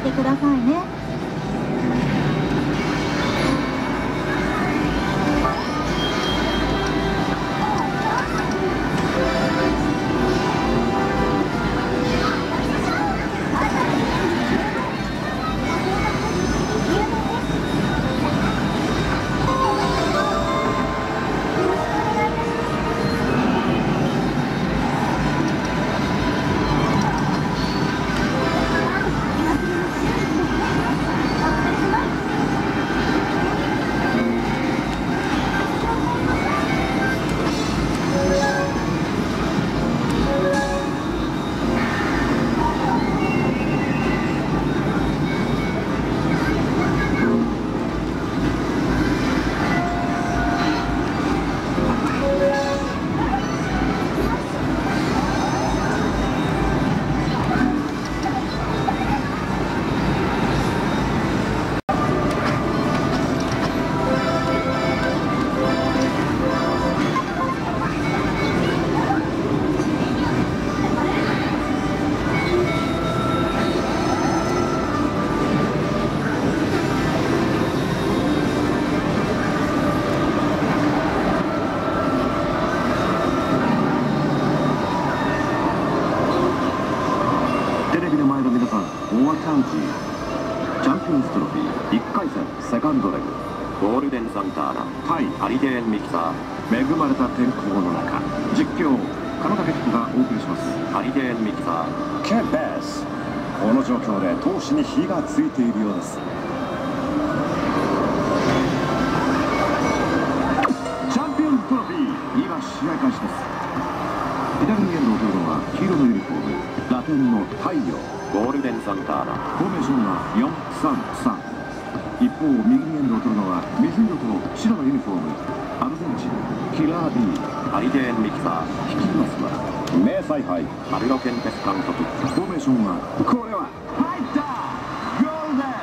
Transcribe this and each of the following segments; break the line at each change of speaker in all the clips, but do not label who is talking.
ってくださいね。
チャンピオンズトロフィー1回戦セカンドレグ、ゴールデンサンターナ対ハリケーンミキサー。恵まれた天候の中、実況金武彦がお送りします。ハリケーンミキサーケンベース、この状況で闘志に火がついているようです。チャンピオンズトロフィー、今試合開始です。左にエンドを取るのは黄色のユニフォーム、ラテンの太陽。ゴールデンサンターナフォーメーションは4-3-3。一方右にエンドを取るのは水色と白のユニフォーム、アルゼンチンキラー B。 ハリケーンミキサー率いますは名采配ハルロケンテス監督。フォーメーションはこれは入ったゴールです。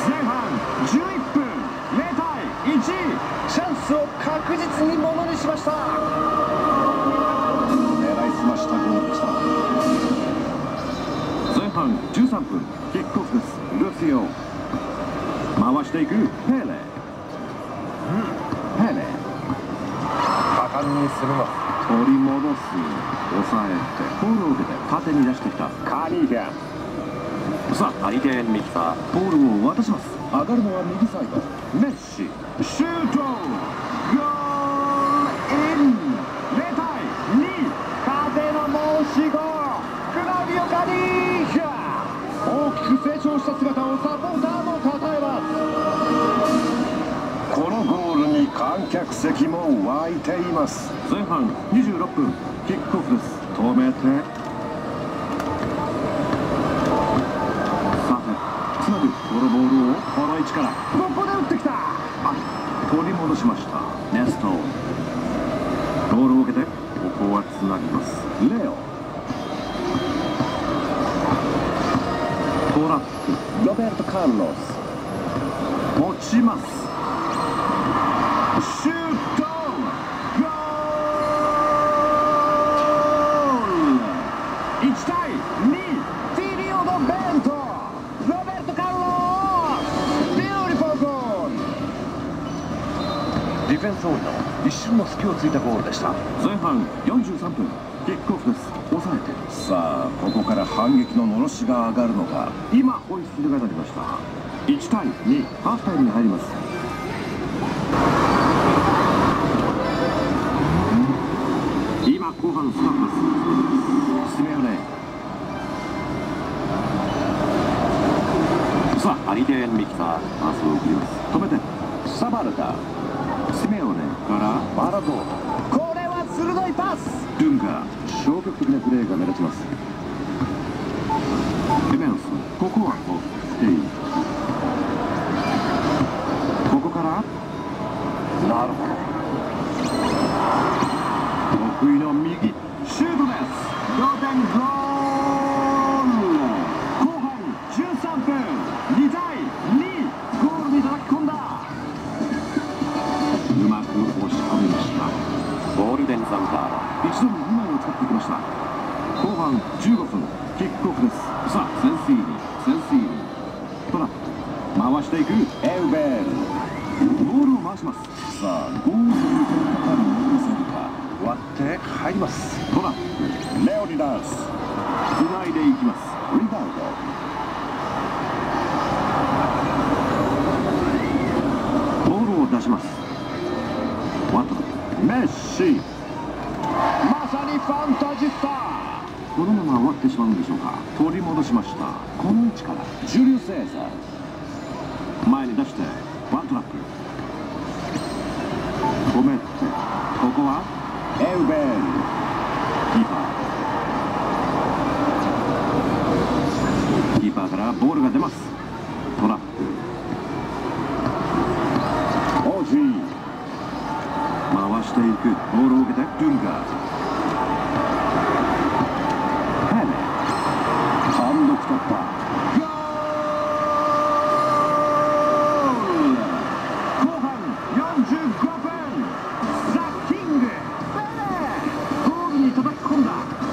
前半11分、0対1、チャンスを確実にものにしました。狙いすましたゴールでした。前半13分、キックオフです。ルシオ回していくペレ、ペレ果敢に攻めます。取り戻す、抑えてボールを受けて縦に出してきたカニーヒャン。さあハリケーンミキサーボールを渡します。上がるのは右サイド、メッシシュート、ゴールイン。0対2、風の申し子クラウディオ・カニーヒャン。大きく成長した姿をサポーターも称えます。このゴールに観客席も沸いています。前半26分、キックオフです。止めて、さてつなぐ、このボールをこの位置からここで打ってきた。取り戻しました。ネストボールを受けて、ここはつなぎます。レオトラップ、ロベルト・カルロス落ちます。シュート、ゴール。1対2、フィリオド・ベント、ロベルト・カルロス、ビューティフルゴール。ディフェンスオールの一瞬の隙をついたゴールでした。前半43分、キックオフです。抑えて、さあここから反撃ののろしが上がるのか。今ホイッスルが鳴りました。1対2、ハーフタイムに入ります。今後半スタートです。シメオネ、さあハリケーンミキサーパスを送ります。止めてサバルタ、シメオネからバラドート、これは鋭いパス。ドゥンガ、消極的なプレーが目立ちます。エメロス、ここはオフステイ。ここからなるほど、得意の右シュートです。同点ゴール。後半13分、2対2、ゴールに叩き込んだ。うまく押し込みました。ゴールデンサンターナ一度に2枚を使ってきました。後半15分、キックオフです。さあセンシーニ、センシーニラップ回していく。エウベルボールを回します。さあゴールに向かに戻せるか。
割って入ります。
トラップレオニダスつないでいきます。リバウンドボールを出します。ワトメッシまさにファンタジスタ。このまま終わってしまうんでしょうか。取り戻しました。この位置からジュリュセーザー前に出してワントラップ止めて、ここはエウベルキーパーからボールが出ます。トラップオージー回していく。ボールを受けてドゥンガーヘレ単独突破ゴール。後半45分ザ・キングゴールに叩き込んだ。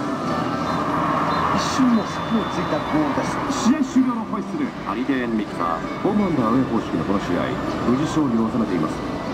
一瞬の隙をついたゴールです。
試合終了のホイッスル。ハリデーン・ミキサーホームアンダーアウェー方式のこの試合無事勝利を収めています。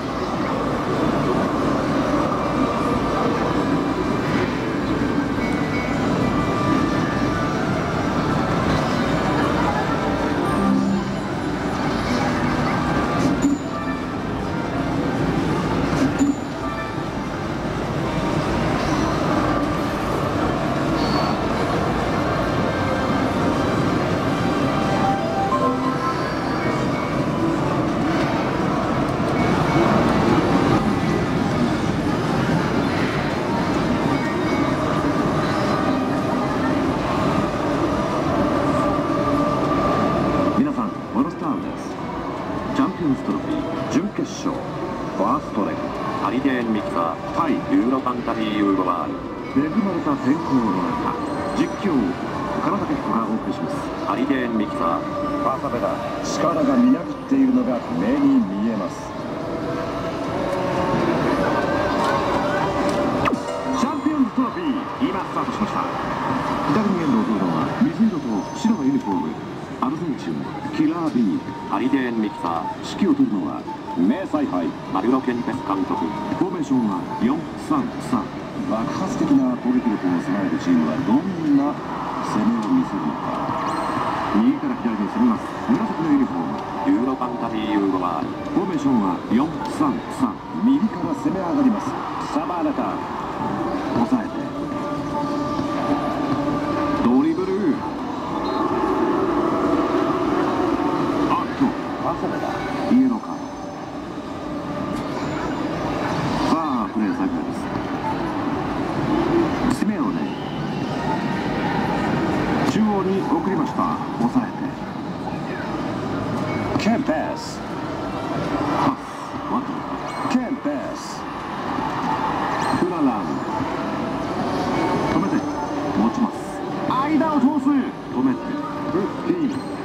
チャンピオンズトロフィー準決勝ファーストレグハリデーン・ミキサー対ユーロファンタジーユーロワール。恵まれた天候の中実況金武彦がお送りします。ハリデーン・ミキサーパサベダ力がみなぎっているのが目に見えます。チャンピオンズトロフィー今スタートしました。左にエンドを取るのは水色と白のユニフォームアルゼンチンキラー B ハリデーン・ミキサー。指揮を執るのは名采配マルロ・ケンペス監督。フォーメーションは4-3-3。爆発的な攻撃力を備えるチームはどんな攻めを見せるのか。右から左に攻めます。紫のユニフォームユーロファンタジーユーロワール。フォーメーションは4-3-3。右から攻め上がります。サバーレタ抑えてドリブル。イエローカード。さあプレー再開です。シメオネ中央に送りました。抑えてケンペスパスワトケンペスクララン止めて持ちます。間を通す止めてフッティー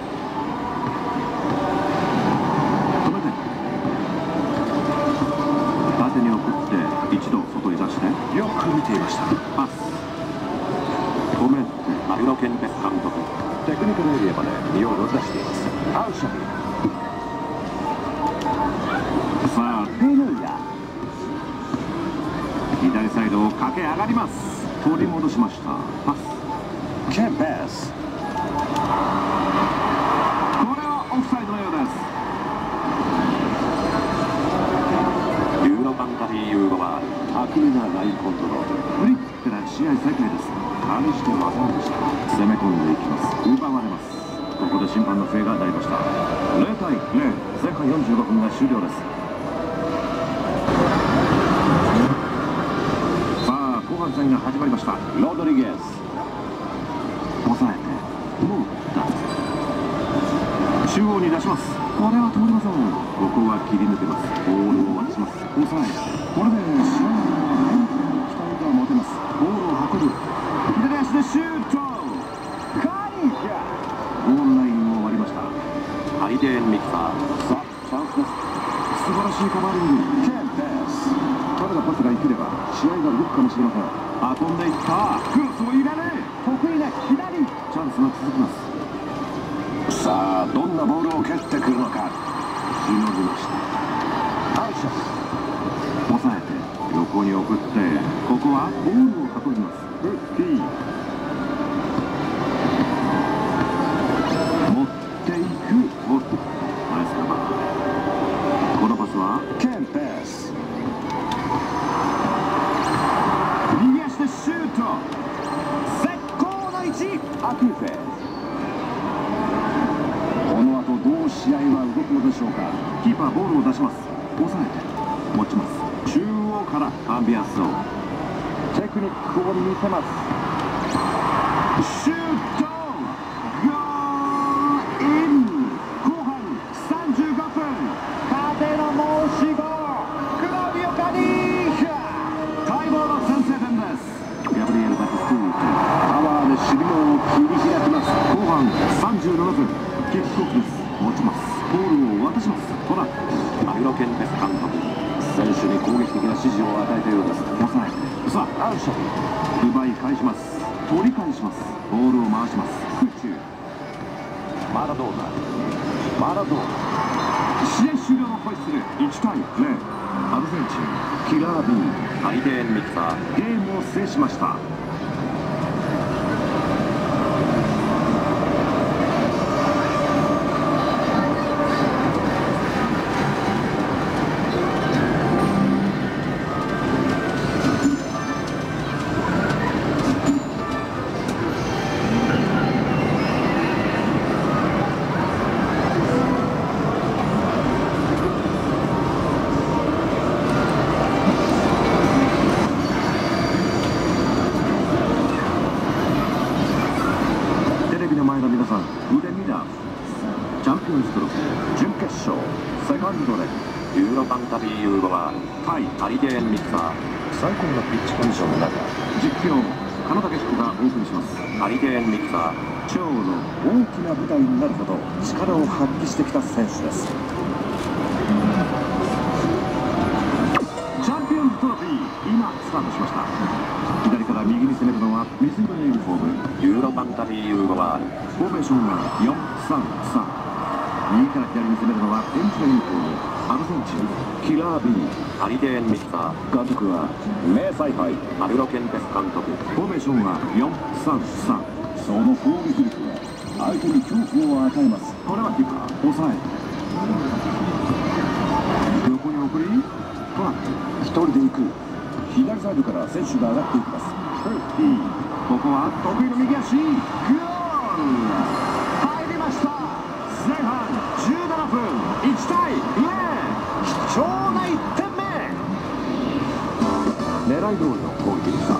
縦に送って一度外に出して
よく見ていました。
パス止めてマルロ・ケンペス監督テクニカルエリアまで身を乗り出しています。アウシャビさあペルヤ左サイドを駆け上がります。取り戻しました。パスケンペスこれはオフサイドのようです。ユーロファンタジーユーロワール巧みなラインコントロール。フリックから試合再開です。何してませんでした。攻め込んでいきます。奪われます。ここで審判の笛が鳴りました。0対0。前半45分が終了です。さあ後半戦が始まりました。ロドリゲス抑えてもう中央に出します。これは通りません。ここは切り抜けます。ボールを渡します。抑えてこれで試合の期待が持てます。ボールを運ぶ左足でシュートカニキャゴールラインを割りました。ハリデーン・ミキサーさあチャンスです。素晴らしいカバーリングケンペス彼がパスが生きれば試合が動くかもしれません。運んでいったクロスを入れる得意な左チャンスが続きます。さあどんなボールを蹴ってくるのか。しのぎました。アウショ抑えて横に送って、ここはボールを運びます。フッキー持っていく。おっとナイスカバー。このパスは
ケンペス。
右足でシュート。絶好の位置。
アキュフェ。この後どう試合は動くのでしょうか。
キーパーボールを出します。抑えて持ちます。中央からアンビアスを
テクニックを見せます。
シュート。ゴールイン。後半35分。
縦の申し子。クラビオカニーヒャ。
待望の先制点です。ガブリエル・バティストゥーテ
パワーで守備網を切り開きます。
後半37分。キックオフです。持ちます。ボールを渡します。トラップ。アビロケンペス監督。
選手に攻撃的な指示を与えたようです。
抑えて、さあ
アウショ
奪い返します。取り返します。ボールを回します。空中
マラドーナ。マラドーナ。
試合終了のホイッスル。1対0。アルゼンチンキラー B ハリデーン・ミキサーゲームを制しました。チャンピオンズトロフィー準決勝セカンドレグ。ユーロファンタビーユーロは対ハリデーン・ミキサー。
最高のピッチコンディションの中、
実況金武彦がお送りします。ハリデーン・ミキサー
超の大きな舞台になるほど力を発揮してきた選手です。
チャンピオンズトロフィー今スタートしました。左から右に攻めるのは水色のユニフォームユーロファンタビーユーロはフォーメーションは4-3-3。右から左に攻めるのはエンジのユニフォームアルゼンチンキラー B ハリデーン・ミキサー
監督は名采配。
アビロケンペス監督。フォーメーションは4-3-3。
その攻撃力は相手に恐怖を与えます。
これはキーパー抑え横に送りトラップ。
一人で行く。左サイドから選手が上がっていきます。
ここは得意の右足。ゴール入りました。前半17分1対0。貴重な1点目。
狙い通りの攻撃でした。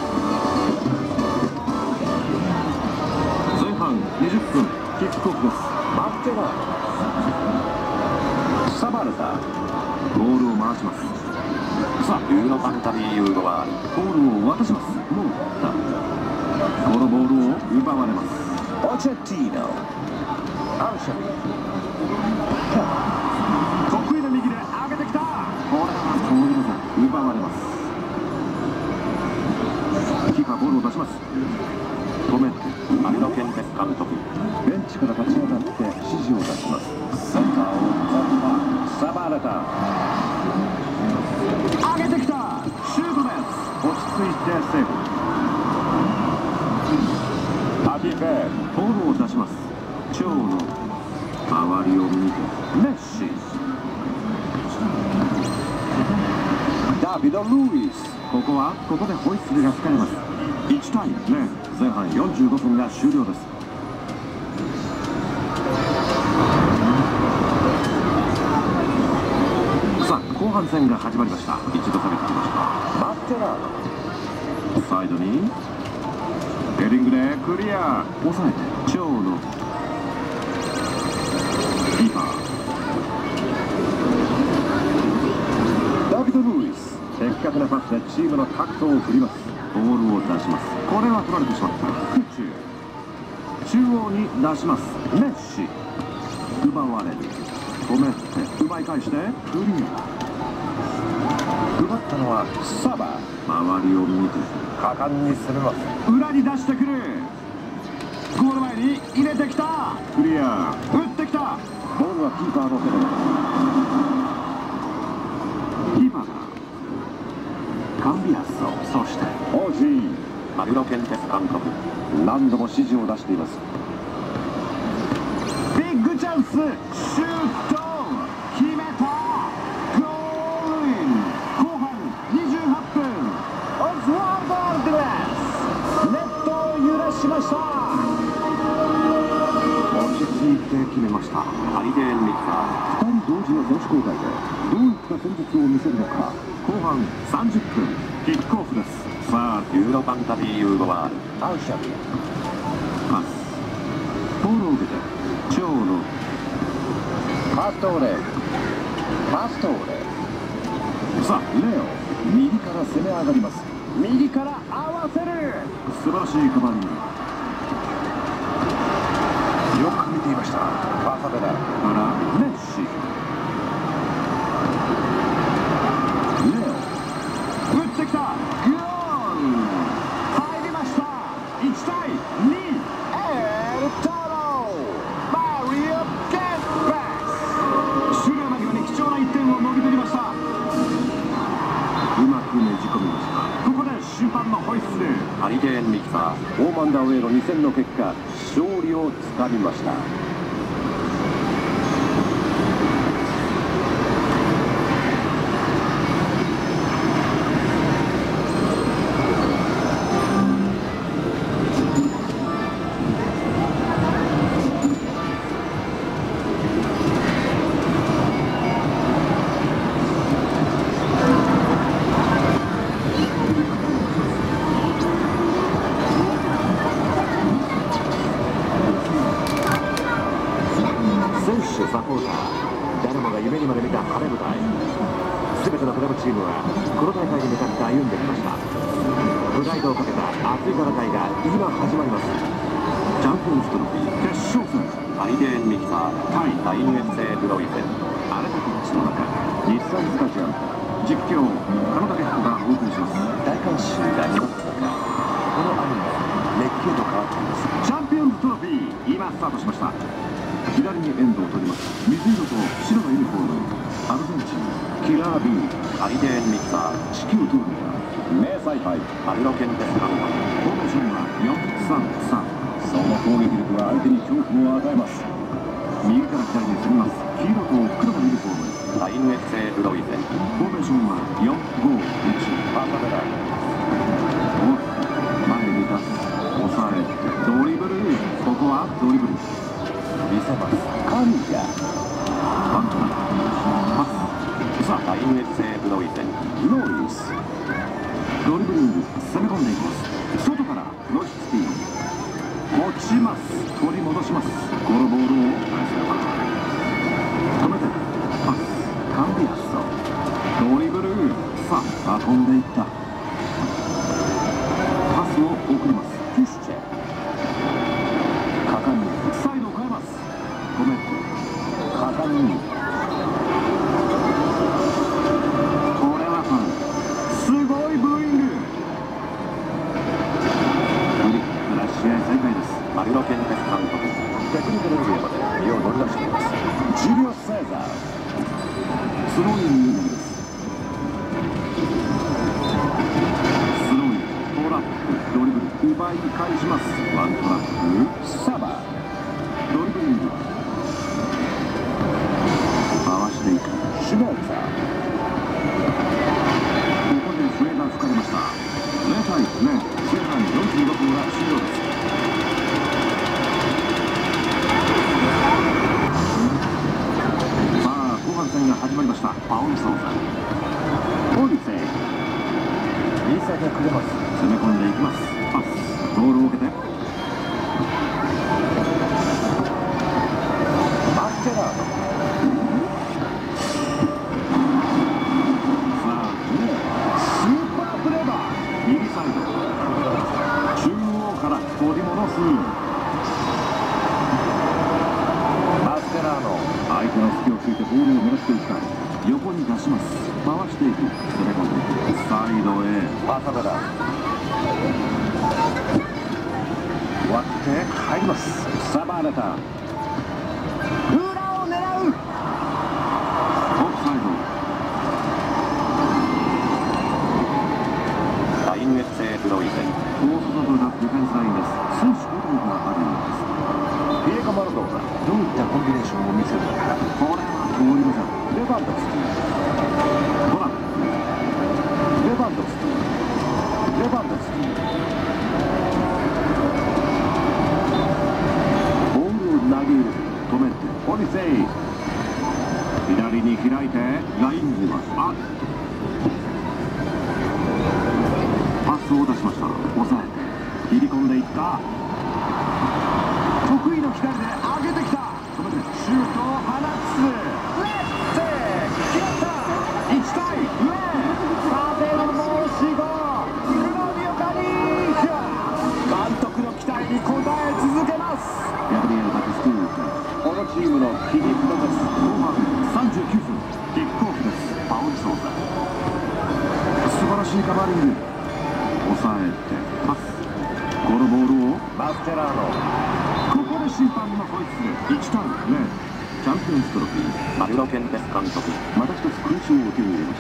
前半20分キックオフです。
マッテラサバルタ。
ボールを回します。さあユーロファンタビーユーロはボールを渡します。もうだこのボールを奪われます。
オチェティーノ。アウシャビ。
得意の右で上げてきた。これは通りません。奪われます。キーパーボールを出します。止めてアビロケンペス監督。
ベンチから立ち上がって指示を出します。センターを突破。サバルタ。
上げてきた。シュートです。落ち着いてセーフ。
アキベ。
ボールを出します。長の周りを見てメッシ。
ダビド・ルイス。
ここでホイッスルが吹かれます。1対0。前半45分が終了です。さあ後半戦が始まりました。一度下げてきました。
マッテラ
サイドにヘディングでクリア。抑えて長のキーパー
ダビド・ルイス。
的確なパスでチームのタクトを振ります。ボールを出します。これは取られてしまった。空中央に出します。メッシ奪われる。止めて奪い返してクリア。
奪ったのはサバ。
周りを見て
果敢に攻めます。
裏に出してくる。ゴール前に入れてきた。クリア。打ってきた。
キーパーの手で
キーパーがカンビアスを、そして
オージー
マグロケンテス監督。
何度も指示を出しています。
ビッグチャンス、シュート決めた。ゴールイン。後半28分、
オズワルド・アルティレスネットを揺らしました。
落ち着いて決めました。ハリデーン・ミキサー。
2人同時の選手交代でどういった戦術を見せるのか。
後半30分、キックオフです。さあ、ユーロファンタビー・ユーゴワール。
アウシャビ
パス、ボールを受けて長野、
パストーレパストーレ
さあレオ、
右から攻め上がります。右から合わせる。
素晴らしいカバーリング。
よく見ていました。パサデラ
からメッシ、レオ打ってきた。ゴール入りました。1対2。
エルトロマリオ・ゲッバス。
終了間際に貴重な1点をもぎ取りました。うまくねじ込みました。ここで審判のホイッスル。ハリデーン・ミキサー。
ホームアンダーウェイの2戦の結果、勝利をつかみました。
サポーター、誰もが夢にまで見た晴れ舞台。全てのクラブチームはこの大会に向かって歩んできました。プライドをかけた熱い戦いが今始まります。チャンピオンズトロフィー決勝戦、ハリデーン・ミキサー対大英セブロイセン。荒れたピッチの中、日産スタジアムから実況金田哲子がお送りします。
大観衆が祈った中、このアニメ熱気へと変わっています。
チャンピオンズトロフィー、今スタートしました。左にエンドを取ります。水色と白のユニフォーム、アルゼンチンキラー B。 ハリデーン・ミキサー。指揮を執るのは
名采配
マグロケンテス監督。フォーメーションは4-3-3。
その攻撃力は相手に恐怖を与えます。
右から左に攻めます。黄色と黒のユニフォーム、
大英セブロイセン。
フォーメーションは4-5-1。
パサデラ
おっと前に出す、抑え、ドリブル。ここはドリブル
見せます。カリア
ワントラパス。さあ
大英セブロイセン。
ロイス
ドリブリング、攻め込んでいきます。外からロシツティ、落ちます。取り戻します。このボールを止めてパス、カンビアスとドリブル。さあ運んでいった。パスを送ります。
ティスチェ果敢に
サイドを変えます。止めて
果敢に
これはファウル。すごいブーイング。フリックから試合再開です。
マグロケンテス監督。
テクニカルエリアまで身を乗り出しています。ジュリオ・セーザー
スローインになります。スローイン、トラップ、ドリブル、奪い返します。ワントラップ、
サバ
ドリブリング、回していく。
シュナウザー
ここで笛が吹かれました。0対0、前半45分が終了です。さあ後半戦が始まりました。パオルソーザ、オリセイ
見せてくれます。
攻め込んでいきます。パス、ボールを受けて
マステラード
スーパープレーだ。右サイド、中央から取り戻す。
マステラード
相手の隙をついてボールを狙っていきたい。横に出します。回していく。攻め込んでいく。サイドへ
パサデラ割って入ります。
サバーレタ、裏を狙う。 ディフェンスラインです。選手交代があるようです。
ディエゴ・マラドーナ、どういったコンビネーションを見せるのか。
これは通りません。レバンドフスキ、ほら、レバンドフスキ、レバンドフスキ、ボールを投げ入れる、止めてオリセイ、左に開いてライン際、パスを出しました。抑えて切り込んでいった。得意の左で上げてきた。止めてシュートを放つ。レッツ決まった。1対0、風の申し子クラビオ・カリーシャ、監督の期待に応え続けます。ガブリエル・バティストゥータ、
このチームの切り札です。
後半39分、キックオフです。パオリ・ソーザ、素晴らしいカバーリング、抑えてパス、このボールを
マステラーノ、
ここで審判のホイッスル。1対0、チャンピオンズトロフィー。
マルロケンテス監督。
また一つ勲章を手に入れました。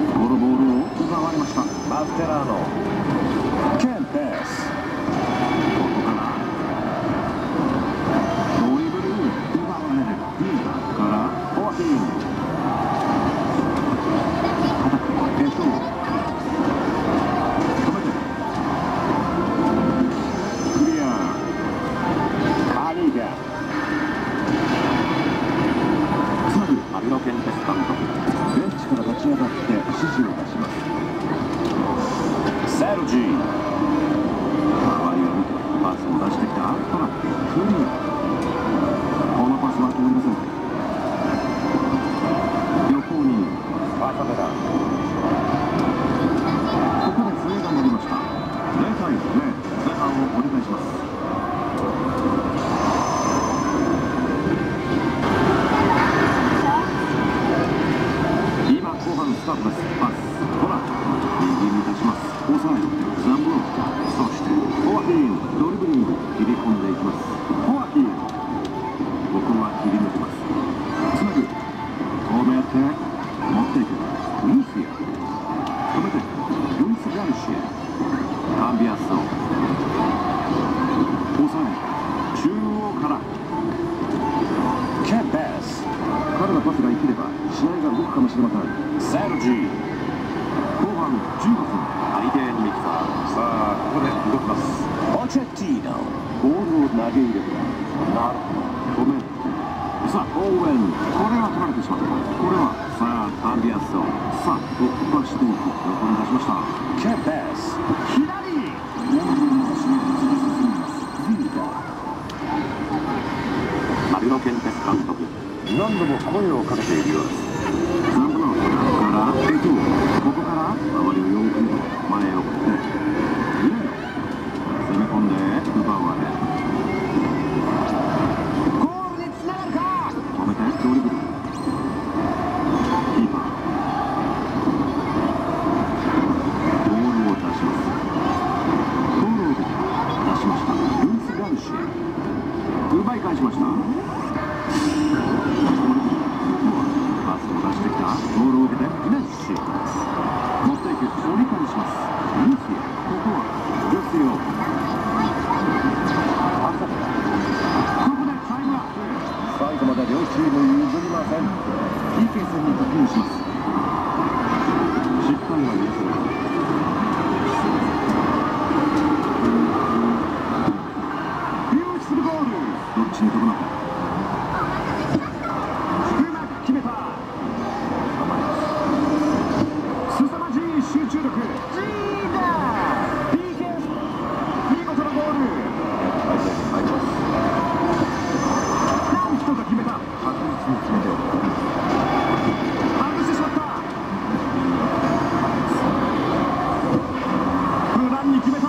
マステラーノ、ケンペス、 ス。
彼のパスが生きれば試合が動くかもしれません。
サルジー。
後半15分。
ハリケーンミキサー。
さあここで動きます。ポチェッティーノ。
ボールを投げ入れる。
なるほど。
ごめん。さあオーウェン、これは取られてしまった。これはさあアンビアスをさあ突破していく。横に出しました。
ケンペス。
左。
マルノ・ケンテス監督。
何度も声をかけているようです。
3番からエトー。ここから周りをよく見て前を振って攻め込んで奪われ
ゴールにつながるか。
止めてドリブル。キーパーボールを出します。ボールを出しました。ルイス・ガルシア奪い返しました。パスを出してきた。ボールを受けてメッシ持っていく。折り返します。ルシア。ここはルシオ。ここでタイムアップ。
最後まで両チーム譲りません。
PK 戦に突入します。失敗は許せない。ビューティフルゴール。どっちに飛ぶのか。うまく決めた。凄まじい集中力。ジーダー PK 見事なゴール。なんとか決めた。確実に決めて外してしまった。無難に決めた。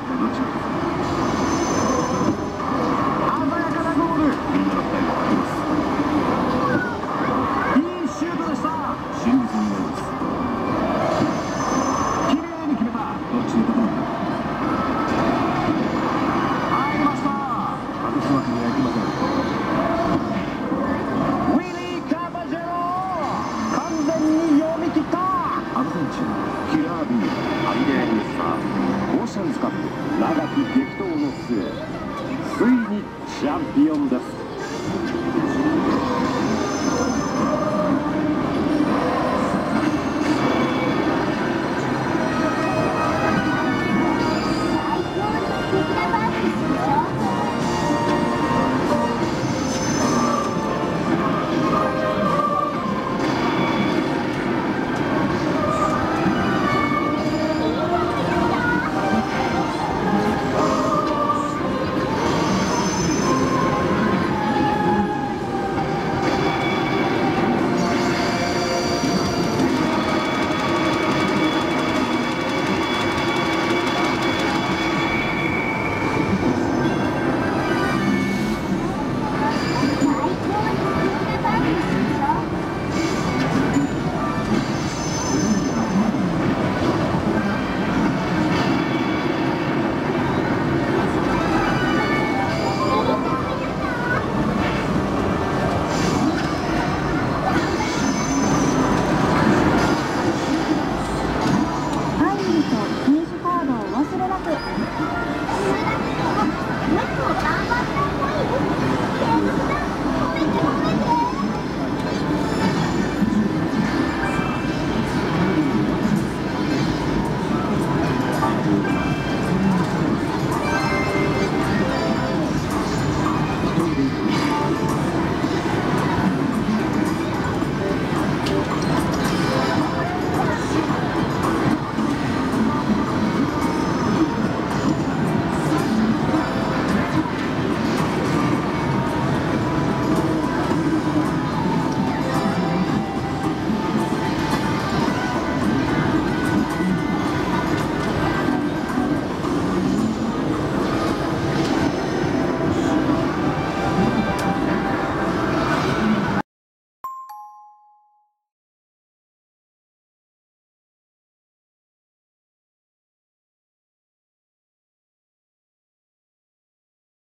鮮やかなゴール。みんなの期待がかけます。いいシュートでした。真実になります。綺麗に決めた。どっちに飛ぶのか。入りました。外すわけにはいきません。
ウィリー・カバジェロ。完全に読み切った。
アルゼンチンキラービー。
ハリケーンミキサー。
オーシャンズカップ長き激闘の末、ついにチャンピオンです。